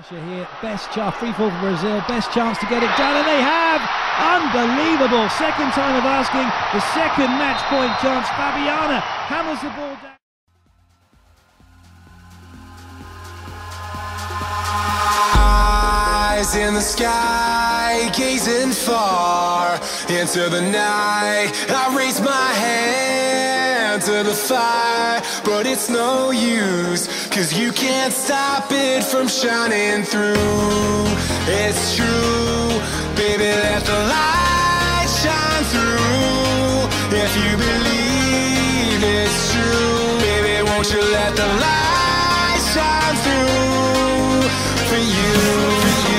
Here, best chance, free fall for Brazil, best chance to get it done, and they have! Unbelievable! Second time of asking, the second match point chance. Fabiana hammers the ball down. Eyes in the sky, gazing far into the night. I raise my hand to the fire, but it's no use, 'cause you can't stop it from shining through. It's true, baby, let the light shine through. If you believe it's true, baby, won't you let the light shine through for you.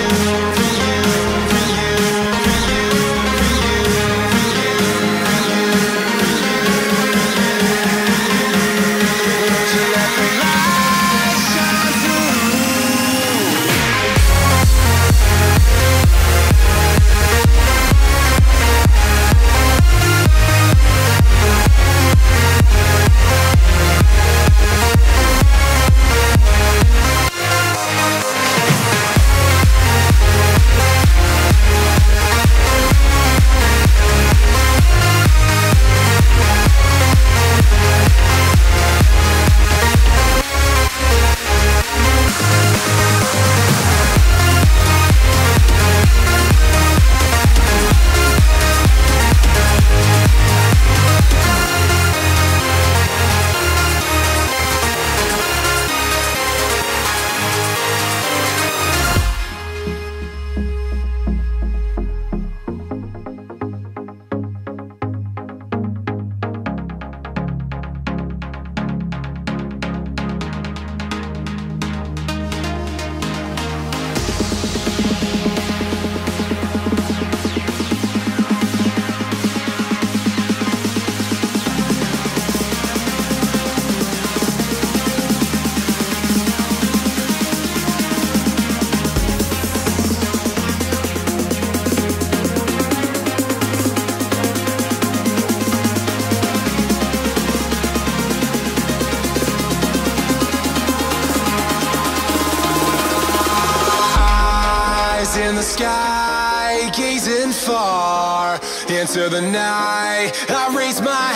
In the sky, gazing far into the night. I raise my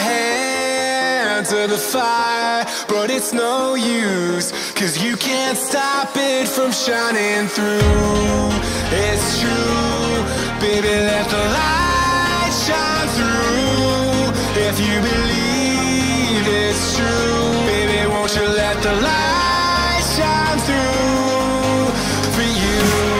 hand to the fire, but it's no use, 'cause you can't stop it from shining through. It's true, baby, let the light shine through. If you believe it's true, baby, won't you let the light shine through for you.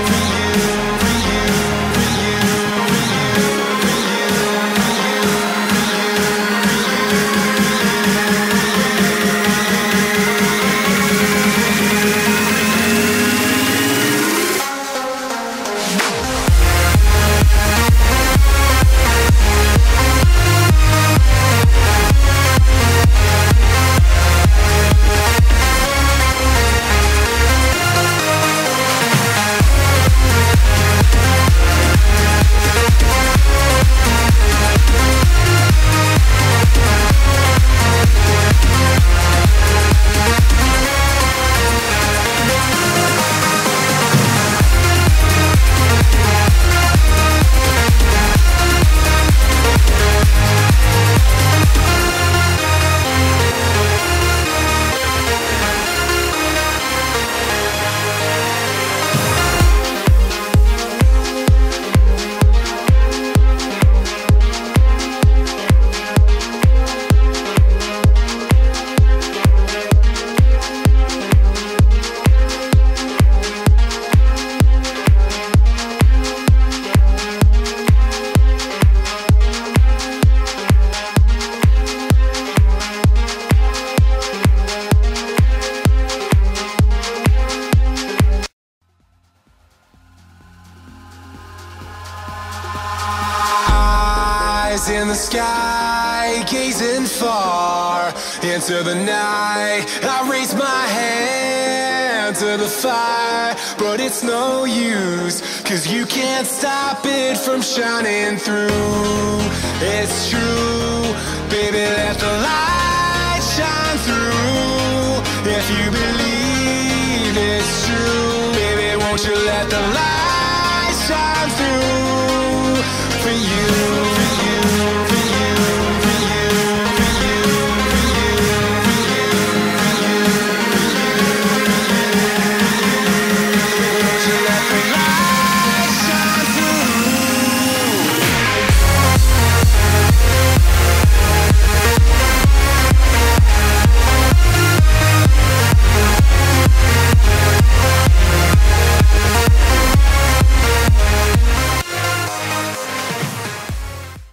In the sky, gazing far into the night. I raise my hand to the fire, but it's no use, 'cause you can't stop it from shining through. It's true, baby, let the light shine through. If you believe it's true, baby, won't you through